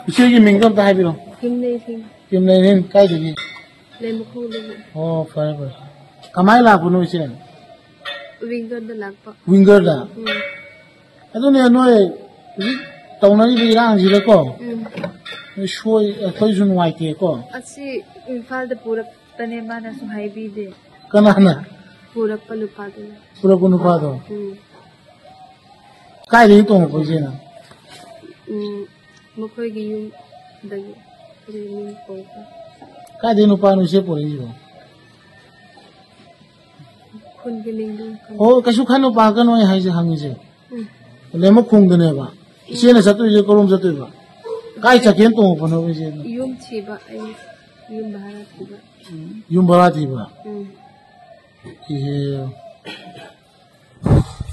이쪽이 민감도 하비로. 김내신. 김내는 까이되기. 레모콩도. 파래 파래. 가만히 라고는 이제. 윙거도 락파. 윙거다. 아도네 너의 tàu 이랑 지레고. 쇼이 토이준 와이테고. 아시 인팔드 부럽다네 마나서 하이비데. 까나나. 부럽파 루파도. 부럽고 누파도. 까이되기 또 보이지나. मखोगी यूं दगे रेमिंग पोगा काय दिन उपानु से पोरे जिरो खुन के लिंदु ओ कसु खानु पागन ओय हाइ जे हांगी जे लेमो खुंगदने बा इसे ने सतु जे कोलम जतु बा काय चकेन तो पनो जे यूं छिबा यूं भारा छिबा यूं बरा थिबा ये